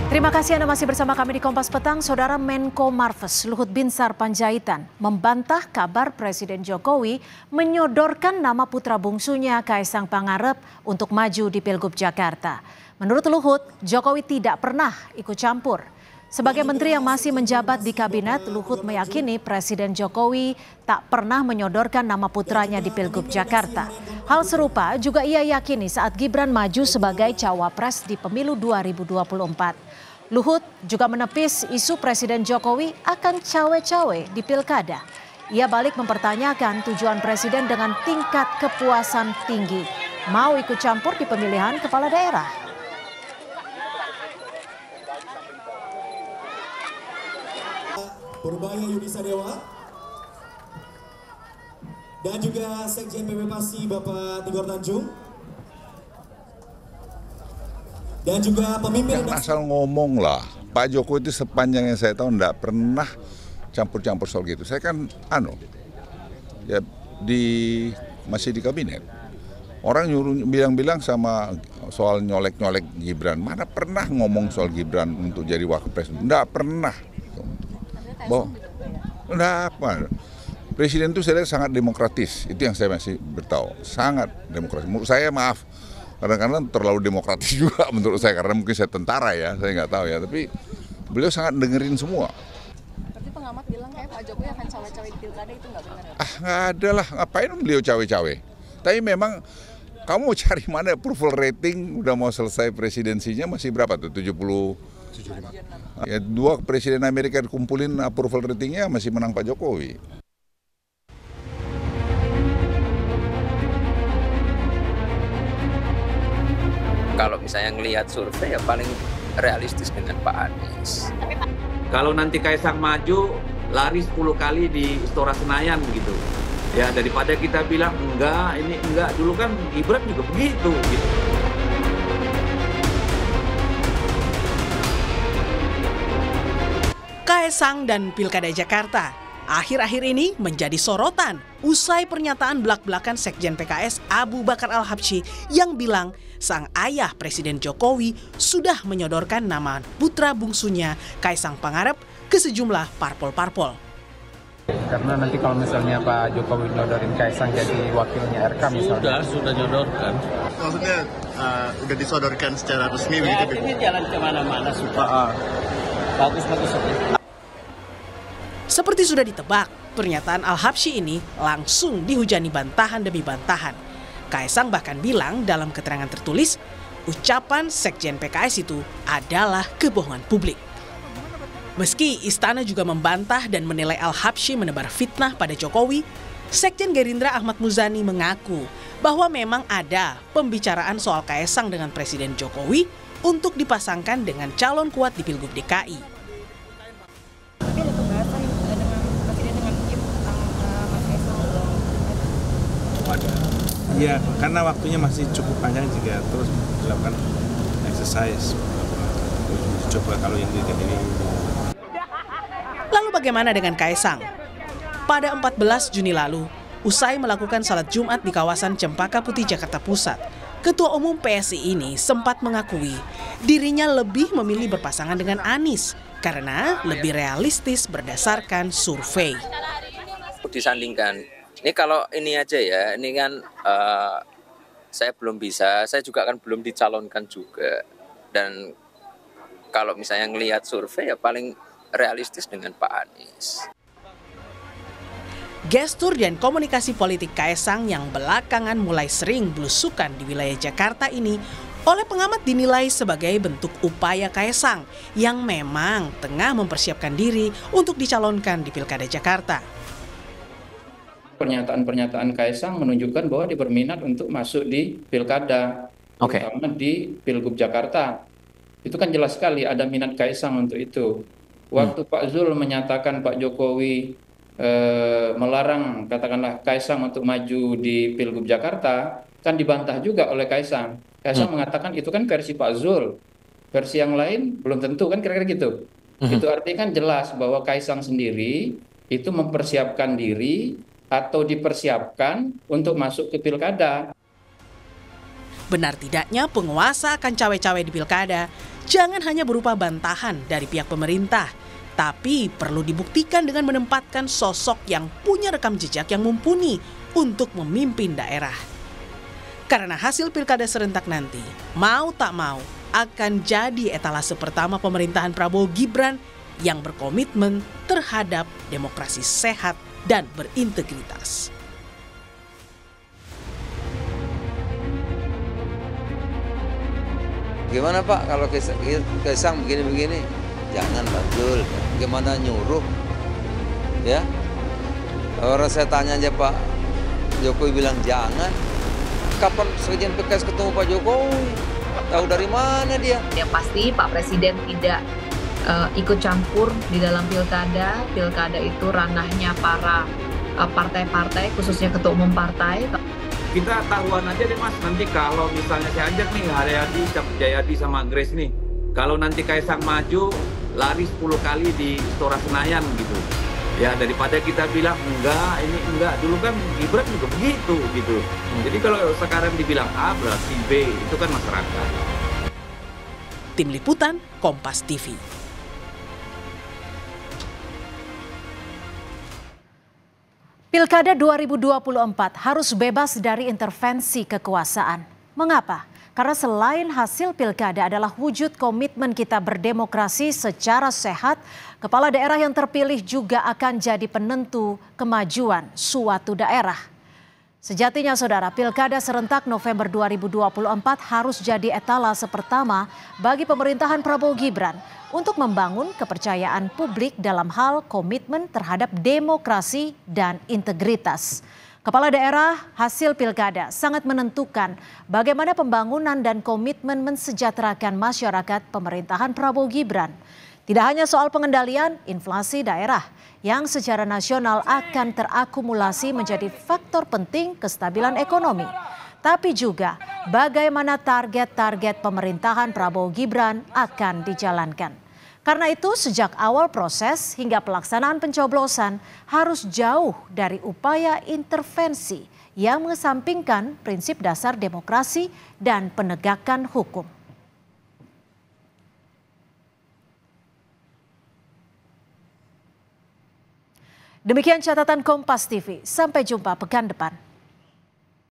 Terima kasih Anda masih bersama kami di Kompas Petang. Saudara Menko Marves Luhut Binsar Panjaitan membantah kabar Presiden Jokowi menyodorkan nama putra bungsunya Kaisang Pangarep untuk maju di Pilgub Jakarta. Menurut Luhut, Jokowi tidak pernah ikut campur. Sebagai menteri yang masih menjabat di kabinet, Luhut meyakini Presiden Jokowi tak pernah menyodorkan nama putranya di Pilgub Jakarta. Hal serupa juga ia yakini saat Gibran maju sebagai cawapres di pemilu 2024. Luhut juga menepis isu Presiden Jokowi akan cawe-cawe di pilkada. Ia balik mempertanyakan tujuan Presiden dengan tingkat kepuasan tinggi. Mau ikut campur di pemilihan kepala daerah. Purbaya Yudi Sadewa dan juga Sekjen PP PASI Bapak Tigor Tanjung. Dan juga pemimpin asal ngomong lah, Pak Jokowi itu sepanjang yang saya tahu enggak pernah campur-campur soal gitu. Saya kan ya masih di kabinet. Orang nyuruh bilang-bilang sama soal nyolek-nyolek Gibran, mana pernah ngomong soal Gibran untuk jadi wakil presiden? Enggak pernah. Enggak apa. Presiden itu saya lihat sangat demokratis, itu yang saya masih bertahu, sangat demokratis. Menurut saya maaf. Kadang-kadang terlalu demokratis juga menurut saya, karena mungkin saya tentara ya, saya nggak tahu ya, tapi beliau sangat dengerin semua. Tapi pengamat bilang kayak Pak Jokowi akan cawe-cawe di pilkada, itu nggak benar ya? Nggak ada lah, ngapain beliau cawe-cawe. Tapi memang kamu mau cari mana approval rating, udah mau selesai presidensinya masih berapa tuh, 75. Ya, 2 presiden Amerika dikumpulin approval ratingnya masih menang Pak Jokowi. Kalau misalnya ngelihat survei ya paling realistis dengan Pak Anies. Kalau nanti Kaisang maju, lari 10 kali di Istora Senayan gitu. Ya daripada kita bilang enggak, ini enggak. Dulu kan Gibran juga begitu gitu. Kaisang dan Pilkada Jakarta akhir-akhir ini menjadi sorotan usai pernyataan belak-belakan Sekjen PKS Abu Bakar Al-Habsyi yang bilang sang ayah Presiden Jokowi sudah menyodorkan nama putra bungsunya Kaisang Pangarep ke sejumlah parpol-parpol. Karena nanti kalau misalnya Pak Jokowi nyodorin Kaisang jadi wakilnya RK misalnya. Sudah nyodorkan. Maksudnya udah disodorkan secara resmi begitu? Ini jalan kemana-mana sudah. Bagus-bagus. Seperti sudah ditebak, pernyataan Al-Habsyi ini langsung dihujani bantahan demi bantahan. Kaisang bahkan bilang dalam keterangan tertulis, ucapan Sekjen PKS itu adalah kebohongan publik. Meski istana juga membantah dan menilai Al-Habsyi menebar fitnah pada Jokowi, Sekjen Gerindra Ahmad Muzani mengaku bahwa memang ada pembicaraan soal Kaisang dengan Presiden Jokowi untuk dipasangkan dengan calon kuat di Pilgub DKI. Iya, karena waktunya masih cukup panjang jika terus dilakukan exercise. Coba kalau yang ini. Lalu bagaimana dengan Kaisang? Pada 14 Juni lalu, usai melakukan salat Jumat di kawasan Cempaka Putih, Jakarta Pusat, Ketua Umum PSI ini sempat mengakui dirinya lebih memilih berpasangan dengan Anies karena lebih realistis berdasarkan survei. Disandingkan. Ini kalau ini aja ya, ini kan saya belum bisa, saya juga kan belum dicalonkan juga. Dan kalau misalnya ngelihat survei ya paling realistis dengan Pak Anies. Gestur dan komunikasi politik Kaisang yang belakangan mulai sering belusukan di wilayah Jakarta ini oleh pengamat dinilai sebagai bentuk upaya Kaisang yang memang tengah mempersiapkan diri untuk dicalonkan di Pilkada Jakarta. Pernyataan-pernyataan Kaisang menunjukkan bahwa dia berminat untuk masuk di pilkada, terutama di Pilgub Jakarta. Itu kan jelas sekali ada minat Kaisang untuk itu. Waktu Pak Zul menyatakan Pak Jokowi melarang katakanlah Kaisang untuk maju di Pilgub Jakarta, kan dibantah juga oleh Kaisang. Kaisang mengatakan itu kan versi Pak Zul, versi yang lain belum tentu, kan kira-kira gitu. Itu artinya kan jelas bahwa Kaisang sendiri itu mempersiapkan diri atau dipersiapkan untuk masuk ke pilkada. Benar tidaknya penguasa akan cawe-cawe di pilkada, jangan hanya berupa bantahan dari pihak pemerintah, tapi perlu dibuktikan dengan menempatkan sosok yang punya rekam jejak yang mumpuni untuk memimpin daerah. Karena hasil pilkada serentak nanti, mau tak mau, akan jadi etalase pertama pemerintahan Prabowo Gibran yang berkomitmen terhadap demokrasi sehat dan berintegritas. Gimana Pak kalau Kaisang begini-begini? Jangan betul. Gimana nyuruh? Ya. Orang saya tanya aja Pak Jokowi bilang jangan. Kapan Sekjen PKS ketemu Pak Jokowi? Tahu dari mana dia? Yang pasti Pak Presiden tidak ikut campur di dalam pilkada. Pilkada itu ranahnya para partai-partai, khususnya ketua umum partai. Kita taruhan aja deh Mas, nanti kalau misalnya saya ajak nih Jayadi sama Grace nih, kalau nanti Kaisang maju, lari 10 kali di Istora Senayan gitu. Ya daripada kita bilang enggak, ini enggak. Dulu kan Gibran juga begitu gitu. Jadi kalau sekarang dibilang A berarti B, itu kan masyarakat. Tim Liputan, Kompas TV. Pilkada 2024 harus bebas dari intervensi kekuasaan. Mengapa? Karena selain hasil pilkada adalah wujud komitmen kita berdemokrasi secara sehat, kepala daerah yang terpilih juga akan jadi penentu kemajuan suatu daerah. Sejatinya saudara, pilkada serentak November 2024 harus jadi etalase pertama bagi pemerintahan Prabowo Gibran untuk membangun kepercayaan publik dalam hal komitmen terhadap demokrasi dan integritas. Kepala daerah hasil pilkada sangat menentukan bagaimana pembangunan dan komitmen mensejahterakan masyarakat pemerintahan Prabowo Gibran. Tidak hanya soal pengendalian inflasi daerah yang secara nasional akan terakumulasi menjadi faktor penting kestabilan ekonomi, tapi juga bagaimana target-target pemerintahan Prabowo Gibran akan dijalankan. Karena itu sejak awal proses hingga pelaksanaan pencoblosan harus jauh dari upaya intervensi yang mengesampingkan prinsip dasar demokrasi dan penegakan hukum. Demikian catatan Kompas TV. Sampai jumpa pekan depan.